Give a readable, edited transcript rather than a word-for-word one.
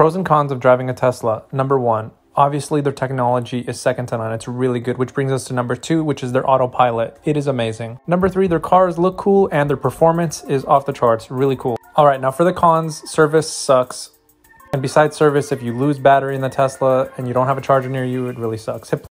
Pros and cons of driving a Tesla. Number one, obviously their technology is second to none. It's really good, which brings us to number two, which is their autopilot. It is amazing. Number three, their cars look cool and their performance is off the charts. Really cool. All right, now for the cons, service sucks. And besides service, if you lose battery in the Tesla and you don't have a charger near you, it really sucks.